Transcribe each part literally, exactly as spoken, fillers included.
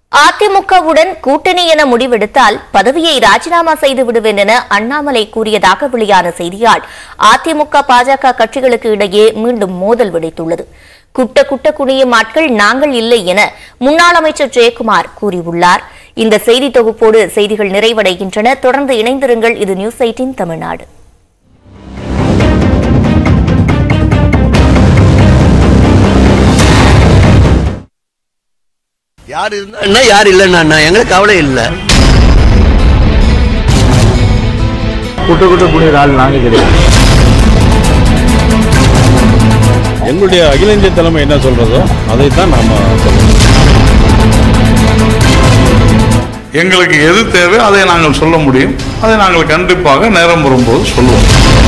அதிமுகவுடன் கூட்டணி என முடிவெடுத்தால் பதவியை ராஜினாமா செய்து விடுவேன் என அண்ணாமலை கூறியதாக வெளியான செய்தியால் அதிமுக பாஜக கட்சிகளுக்கு இடையே மீண்டும் மோதல் வெடித்துள்ளது. குட்ட குட்ட குனியும் ஆட்கள் நாங்கள் இல்லை என முன்னாள் அமைச்சர் ஜெயக்குமார் கூறியுள்ளார். இந்த செய்தி தொகுப்போடு செய்திகள் நிறைவடைகின்றன. தொடர்ந்து இணைந்திருங்கள். இது நியூஸ் எய்ட்டீன் தமிழ்நாடு. யார் இருந்தா யார் இல்லைன்னா எங்களுக்கு கவலை இல்லை. குட்ட குட்ட புனித ஆள் நாங்கள் கிடையாது. எங்களுடைய அகில இந்திய தலைமை என்ன சொல்றதோ அதைத்தான் நாம சொல்றோம். எங்களுக்கு எது தேவை அதை நாங்கள் சொல்ல முடியும். அதை நாங்கள் கண்டிப்பாக நேரம் வரும்போது சொல்லுவோம்.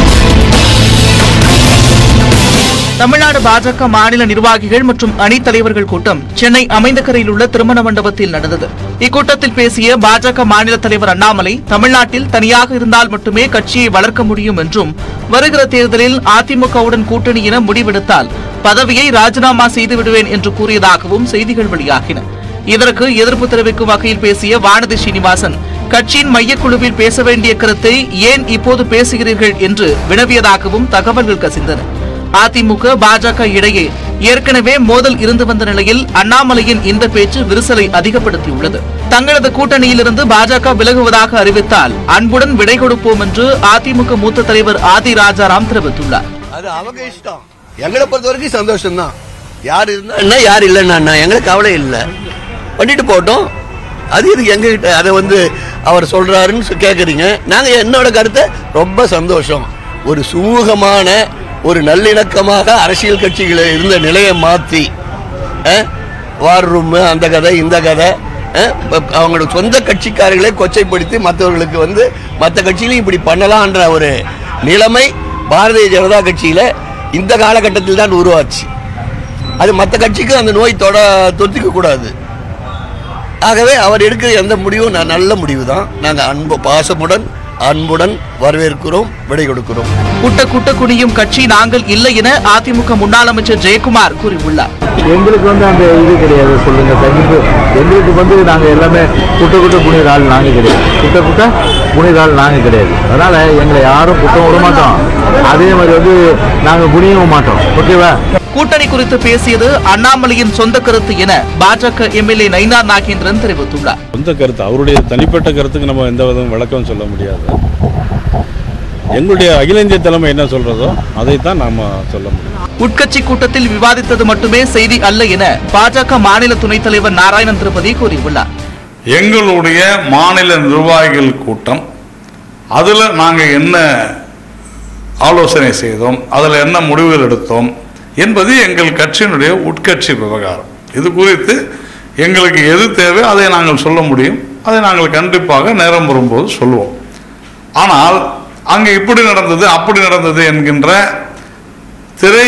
தமிழ்நாடு பாஜக மாநில நிர்வாகிகள் மற்றும் அணித் தலைவர்கள் கூட்டம் சென்னை அமைந்தகரையில் உள்ள திருமண மண்டபத்தில் நடந்தது. இக்கூட்டத்தில் பேசிய பாஜக மாநில தலைவர் அண்ணாமலை, தமிழ்நாட்டில் தனியாக இருந்தால் மட்டுமே கட்சியை வளர்க்க முடியும் என்றும், வருகிற தேர்தலில் அதிமுகவுடன் கூட்டணி என முடிவெடுத்தால் பதவியை ராஜினாமா செய்து விடுவேன் என்று கூறியதாகவும் செய்திகள் வெளியாகின. இதற்கு எதிர்ப்பு தெரிவிக்கும் வகையில் பேசிய வானதி ஸ்ரீனிவாசன், கட்சியின் மையக்குழுவில் பேச வேண்டிய கருத்தை ஏன் இப்போது பேசுகிறீர்கள் என்று வினவியதாகவும் தகவல்கள் கசிந்தன. அதிமுக பாஜக இடையே ஏற்கனவே மோதல் இருந்து வந்த நிலையில் அண்ணாமலையின் இந்த பேச்சு விரிசலை அதிகப்படுத்தியுள்ளது. தங்களது கூட்டணியிலிருந்து பாஜக விலகுவதாக அறிவித்தால் அன்புடன் விடை கொடுப்போம் என்று அதிமுக மூத்த தலைவர் ஆதி ராஜாராம் தெரிவித்துள்ளார். அது அவங்க இஷ்டம். எங்களை பொறுத்த வரைக்கும் சந்தோஷம் தான். யார் இருந்தா யார் இல்லைன்னா எங்களுக்கு கவலை இல்லை. பண்ணிட்டு போட்டோம். அது இது எங்க கிட்ட அதை வந்து அவர் சொல்றாருன்னு கேக்குறீங்க. நாங்க என்னோட கருத்தை ரொம்ப சந்தோஷம். ஒரு சுமூகமான ஒரு நல்லிணக்கமாக அரசியல் கட்சிகளை இருந்த நிலையை மாற்றி வார் ரூம் அந்த கதை இந்த கதை அவங்களோட சொந்த கட்சிக்காரர்களை கொச்சைப்படுத்தி மற்றவர்களுக்கு வந்து மற்ற கட்சியிலையும் இப்படி பண்ணலான்ற ஒரு நிலைமை பாரதிய ஜனதா கட்சியில இந்த காலகட்டத்தில் தான் உருவாச்சு. அது மற்ற கட்சிக்கு அந்த நோய் தொட தொத்திக்க கூடாது. ஆகவே அவர் எடுக்கிற எந்த முடிவும் நல்ல முடிவு தான். நாங்கள் அன்பு பாசமுடன் அன்புடன் வரவேற்கிறோம், விடை கொடுக்கிறோம். குட்ட குட்ட குனியும் கட்சி நாங்கள் இல்லை என அதிமுக முன்னாள் அமைச்சர் ஜெயக்குமார் கூறியுள்ளார். எங்களுக்கு வந்து அந்த இது கிடையாது. சொல்லுங்க சகிப்பு. எங்களுக்கு வந்து நாங்க எல்லாமே குட்ட குட்ட புனித ஆள் நாங்க கிடையாது. குட்ட குட்ட புனித ஆள் நாங்க கிடையாது. அதனால எங்களை யாரும் குற்றம் விட மாட்டோம். அதே மாதிரி வந்து நாங்க குனியவும் மாட்டோம். ஓகேவா? கூட்டணி குறித்து பேசியது அண்ணாமலையின் சொந்த கருத்து என பாஜக எம்எல்ஏ நயினார் நாகேந்திரன் தெரிவித்துள்ளார். சொந்த கருத்து, அவருடைய தனிப்பட்ட கருத்துக்கு நம்ம எந்த விதம் விளக்கம் சொல்ல முடியாது. எங்களுடைய அகில இந்திய தலைமை என்ன சொல்றதோ அதைத்தான் நாம சொல்ல முடியும். உட்கட்சி கூட்டத்தில் விவாதித்தது மட்டுமே செய்தி அல்ல என பாஜக மாநில துணைத் தலைவர் நாராயணன் திருப்பதி கூறியுள்ளார். எங்களுடைய மாநில நிர்வாகிகள் கூட்டம், அதுல நாங்க என்ன ஆலோசனை செய்தோம், அதுல என்ன முடிவுகள் எடுத்தோம் என்பது எங்கள் கட்சியினுடைய உட்கட்சி விவகாரம். இது குறித்து எங்களுக்கு எது தேவை அதை நாங்கள் சொல்ல முடியும். அதை நாங்கள் கண்டிப்பாக நேரம் வரும்போது சொல்லுவோம். ஆனால் அங்கே இப்படி நடந்தது அப்படி நடந்தது என்கின்ற திரை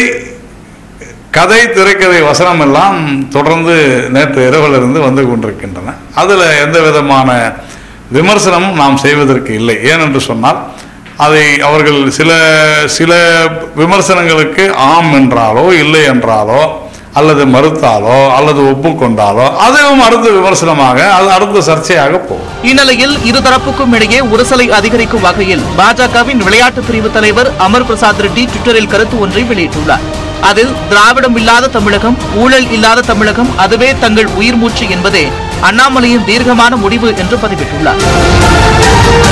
கதை திரைக்கதை வசனம் எல்லாம் தொடர்ந்து நேற்று இரவிலிருந்து வந்து கொண்டிருக்கின்றன. அதில் எந்த விதமான விமர்சனமும் நாம் செய்வதற்கு இல்லை. ஏனென்று சொன்னால் அதை அவர்கள் சில சில விமர்சனங்களுக்கு ஆம் என்றாலோ இல்லை என்றாலோ அல்லது மறுத்தாலோ அல்லது ஒப்புக்கொண்டாலோ அதுவும் அடுத்த விமர்சனமாக அது அடுத்த சர்ச்சையாக போகும். இந்நிலையில் இருதரப்புக்கும் இடையே உரசலை அதிகரிக்கும் வகையில் பாஜகவின் விளையாட்டு பிரிவு தலைவர் அமர் பிரசாத் ரெட்டி ட்விட்டரில் கருத்து ஒன்றை வெளியிட்டுள்ளார். அதில் திராவிடம் இல்லாத தமிழகம், ஊழல் இல்லாத தமிழகம், அதுவே தங்கள் உயிர் மூச்சு என்பதே அண்ணாமலையின் தீர்க்கமான முடிவு என்று பதிவிட்டுள்ளார்.